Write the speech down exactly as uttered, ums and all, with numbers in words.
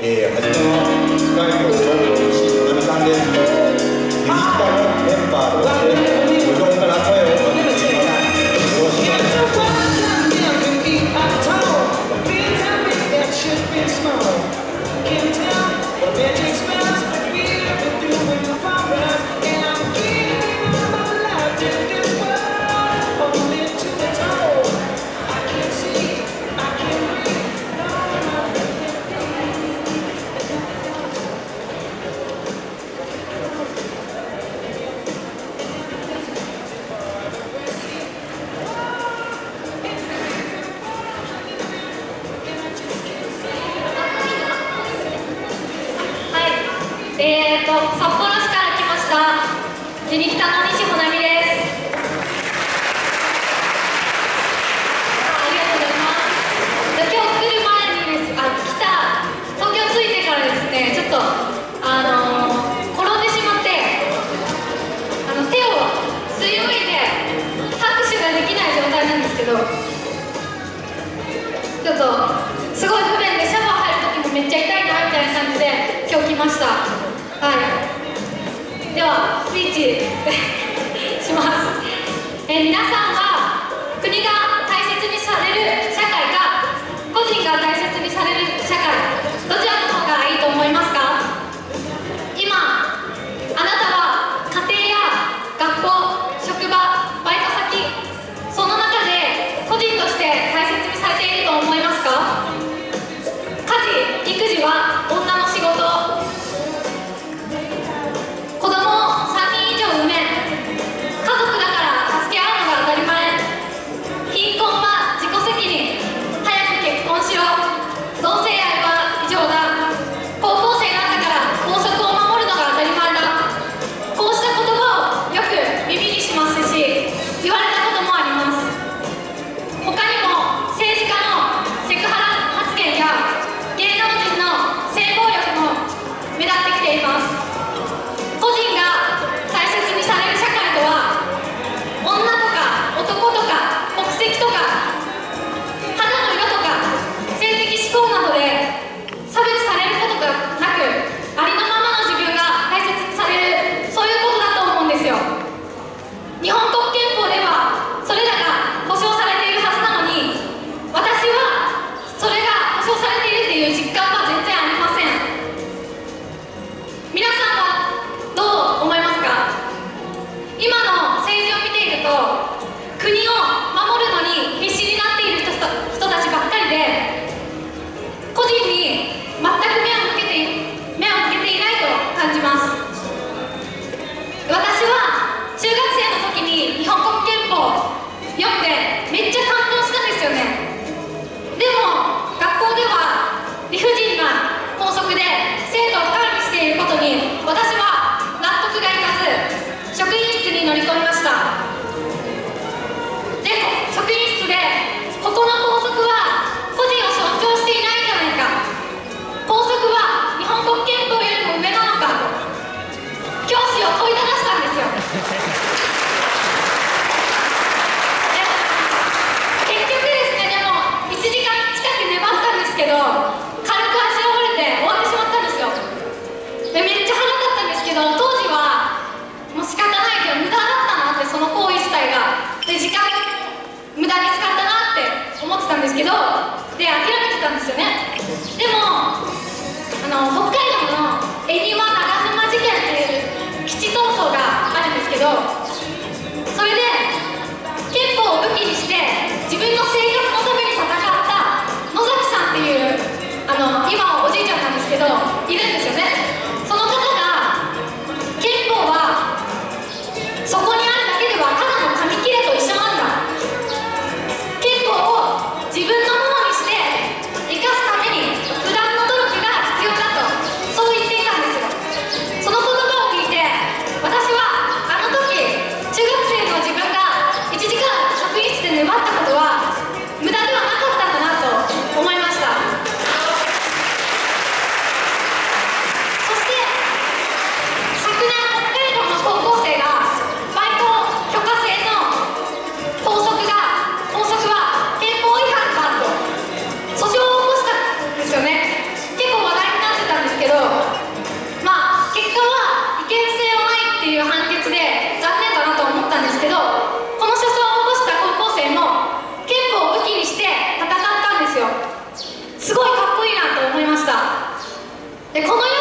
えー、初めの司会業の石井奈美さんです。ミュージカルメンバーとして無論から声をかけてください。よろしくお願いします。 えーと、札幌市から来ましたジニキタの西穂奈美です。ありがとうございます。今日来る前にですあ来た東京着いてからですね、ちょっとあのー、転んでしまってあの手をすりむいて拍手ができない状態なんですけど、ちょっとすごい不便でシャワー入る時もめっちゃ痛いなみたいな感じで今日来ました。はい、ではスピーチします。えー、皆さんは国が大切にされる社会か個人が大切にされる社会、どちらの方がいいと思いますか？今あなたは家庭や学校、職場、バイト先、その中で個人として大切にされていると思いますか？家事・育児は女の仕事、子供をさんにん以上産め、家族だから助け合うのが当たり前、貧でこのよ